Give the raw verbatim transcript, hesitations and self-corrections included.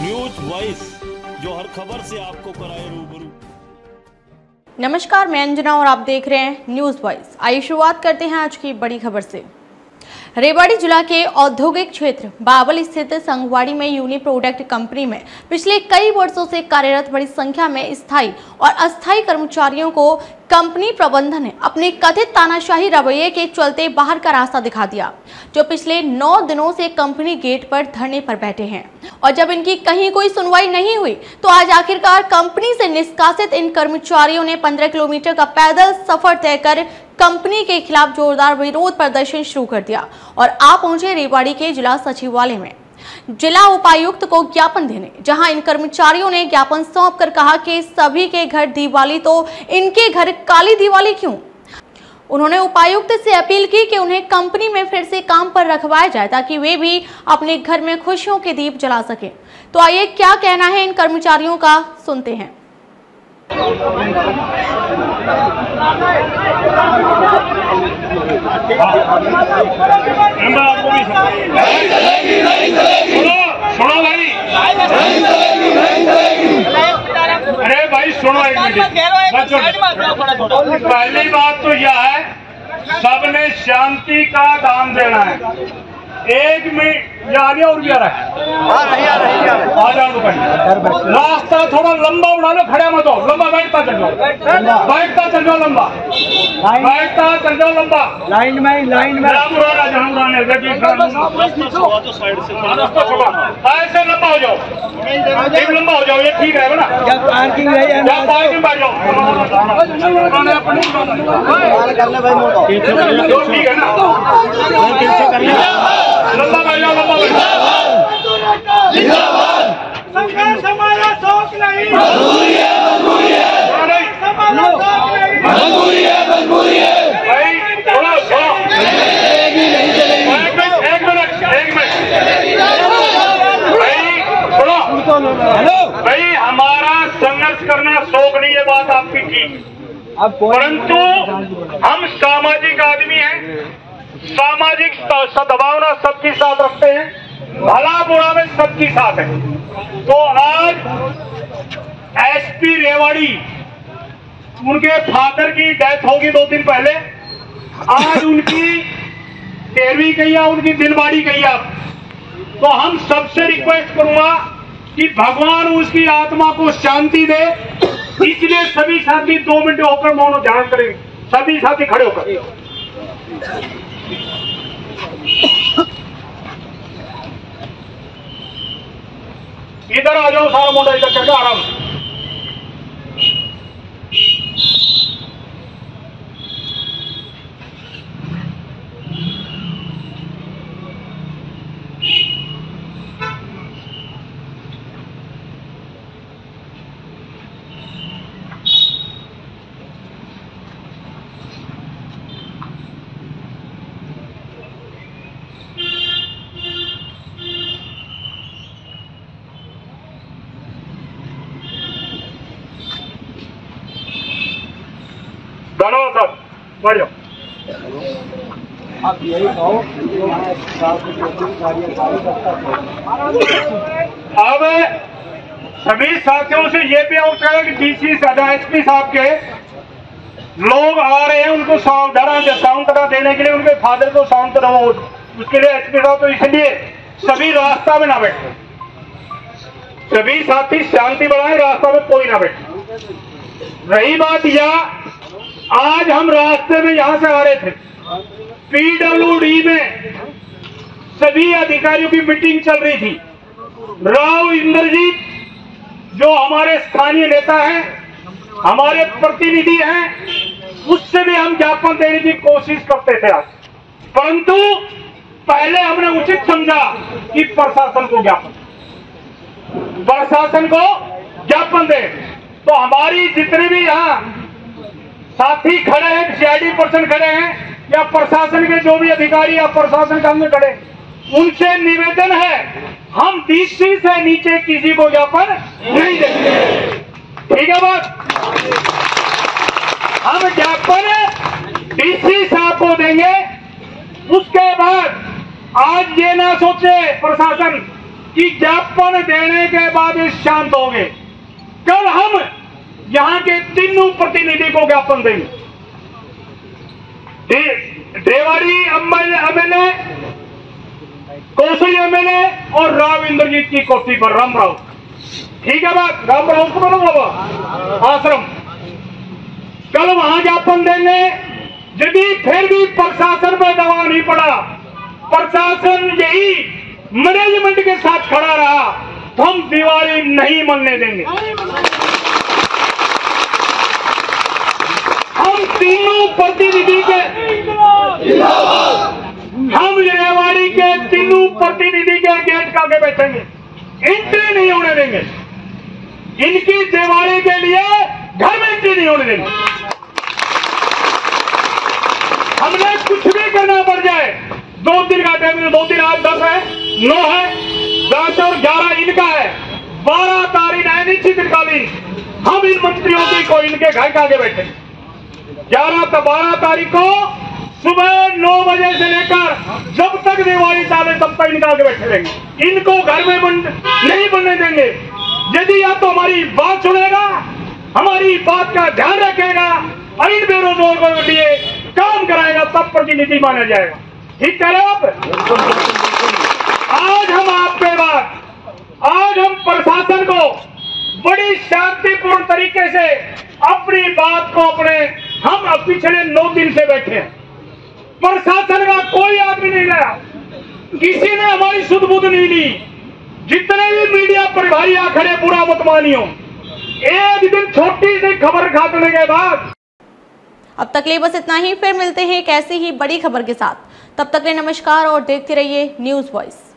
News voice, जो हर खबर से आपको कराए रूबरू। नमस्कार, मैं अंजना और आप देख रहे हैं न्यूज वॉइस। आइए शुरुआत करते हैं आज की बड़ी खबर से। रेवाड़ी जिला के औद्योगिक क्षेत्र बावल स्थित संगवाड़ी में यूनि प्रोडक्ट कंपनी में पिछले कई वर्षों से कार्यरत बड़ी संख्या में स्थायी और अस्थायी कर्मचारियों को कंपनी प्रबंधन ने अपने कथित तानाशाही रवैये के चलते बाहर का रास्ता दिखा दिया, जो पिछले नौ दिनों से कंपनी गेट पर धरने पर बैठे हैं। और जब इनकी कहीं कोई सुनवाई नहीं हुई तो आज आखिरकार कंपनी से निष्कासित इन कर्मचारियों ने पंद्रह किलोमीटर का पैदल सफर तय कर कंपनी के खिलाफ जोरदार विरोध प्रदर्शन शुरू कर दिया और आ पहुंचे रेवाड़ी के जिला सचिवालय में जिला उपायुक्त को ज्ञापन देने, जहां इन कर्मचारियों ने ज्ञापन सौंप कर कहा कि सभी के घर दिवाली तो इनके घर काली दिवाली क्यों। उन्होंने उपायुक्त से अपील की कि उन्हें कंपनी में फिर से काम पर रखवाया जाए ताकि वे भी अपने घर में खुशियों के दीप जला सकें। तो आइए क्या कहना है इन कर्मचारियों का, सुनते हैं। सुनो भाई, अरे भाई सुनो एक मिनट। पहली बात तो यह है, सबने शांति का दान देना है। एक मिनट आ गया और भी आ रहा है, आ जाओ तो भाई। रास्ता थोड़ा लंबा उड़ा लो, खड़े मत हो, लंबा बैठता चल जाओ, बैठता चल जाओ, लंबा बैठता चल जाओ, लंबा लाइन में लाइन में ऐसे लंबा हो जाओ, एक लंबा हो जाओ, ये ठीक है ना। पार्किंग पार्किंग बैठ जाओ, ठीक है ना, लंबा बैठ जाओ, लंबा बैठ जाओ। संघर्ष हमारा शौक नहीं, मजबूरी है, मजबूरी है, हमारा शौक नहीं, मजबूरी है, मजबूरी है। भाई थोड़ा थोड़ा एक मिनट, एक मिनट, एक मिनट भाई, सुनो भाई, हमारा संघर्ष करना शौक नहीं है, बात आपकी ठीक, परंतु हम सामाजिक आदमी हैं, सामाजिक सद्भावना सबके साथ रखते हैं, भला बुरा में सबके साथ है। तो आज एसपी रेवाड़ी, उनके फादर की डेथ होगी दो दिन पहले, आज उनकी तेरहवीं कैया, उनकी दिलवाड़ी कैया। तो हम सबसे रिक्वेस्ट करूंगा कि भगवान उसकी आत्मा को शांति दे, इसलिए सभी साथी दो मिनट होकर मौन ध्यान करेंगे, सभी साथी खड़े होकर। इधर आ जाओ, सारा मोटा इधर करके आराम से। धन्यवाद, बढ़ जाओ। आप यही कहो, अब सभी साथियों से ये भी उठ रहा है कि डीसी सदा एसपी साहब के लोग आ रहे हैं, उनको सावधान सांत्वना देने के लिए, उनके फादर को सांत्वना हो, उसके लिए एसपी साहब, तो इसलिए सभी रास्ता में ना बैठे, सभी साथी शांति बढ़ाए, रास्ता में कोई ना बैठे। रही बात यह, आज हम रास्ते में यहां से आ रहे थे, पीडब्ल्यूडी में सभी अधिकारियों की मीटिंग चल रही थी। राव इंद्रजीत जो हमारे स्थानीय नेता हैं, हमारे प्रतिनिधि हैं, उससे भी हम ज्ञापन देने की कोशिश करते थे आज, परंतु पहले हमने उचित समझा कि प्रशासन को ज्ञापन प्रशासन को ज्ञापन दे। तो हमारी जितने भी यहाँ साथी खड़े हैं, सीआईडी पर्सन खड़े हैं, या प्रशासन के जो भी अधिकारी या प्रशासन के अंदर खड़े, उनसे निवेदन है, हम डीसी से नीचे किसी को ज्ञापन नहीं देंगे। ठीक है बात, हम ज्ञापन डीसी साहब को देंगे। उसके बाद आज ये ना सोचे प्रशासन कि ज्ञापन देने के बाद शांत हो गए। कल हम यहां के तीनों प्रतिनिधि को ज्ञापन देंगे। रेवाड़ी एमएलए, कौशल एमएलए और राव इंद्रजीत की कोठी पर राम राव, ठीक है बात, राम राव को बोलो बाबा आश्रम, कल वहां ज्ञापन देंगे। यदि फिर भी प्रशासन पर दबाव नहीं पड़ा, प्रशासन यही मैनेजमेंट के साथ खड़ा रहा, तो हम दिवाली नहीं मनने देंगे। हम तीनों प्रतिनिधि के हम रेवाड़ी के तीनों प्रतिनिधि के गेट का आगे बैठेंगे, एंट्री नहीं होने देंगे। इनकी दिवाली के लिए घर में एंट्री नहीं होने देंगे। हमने कुछ भी करना पड़ जाए, दो दिन का टाइम, दो दिन आज दस है, नौ है, दस और ग्यारह इनका है, बारह तारीख है निश्चितकालीन, हम इन मंत्रियों की को इनके घर के आगे बैठे। ग्यारह तो बारह तारीख को सुबह नौ बजे से लेकर जब तक दिवाली चाले तब तक इनका आगे बैठे रहेंगे। इनको घर में बन, नहीं बनने देंगे। यदि या तो हमारी बात सुनेगा, हमारी बात का ध्यान रखेगा और इन बेरोजगारों के लिए काम कराएगा, तब प्रतिनिधि माना जाएगा। ठीक कह रहे हो आप? आज हम आपके बाद, आज हम प्रशासन को बड़ी शांतिपूर्ण तरीके से अपनी बात को अपने, हम अब पिछले नौ दिन से बैठे हैं, प्रशासन का कोई आदमी नहीं गया, किसी ने हमारी सुध बुध नहीं ली। जितने भी मीडिया पर भाई आ खड़े, बुरा मत मानियो, एक दिन छोटी सी खबर खाने के बाद। अब तक ले बस इतना ही, फिर मिलते हैं एक ऐसी ही बड़ी खबर के साथ। तब तक के नमस्कार और देखते रहिए न्यूज़ वॉइस।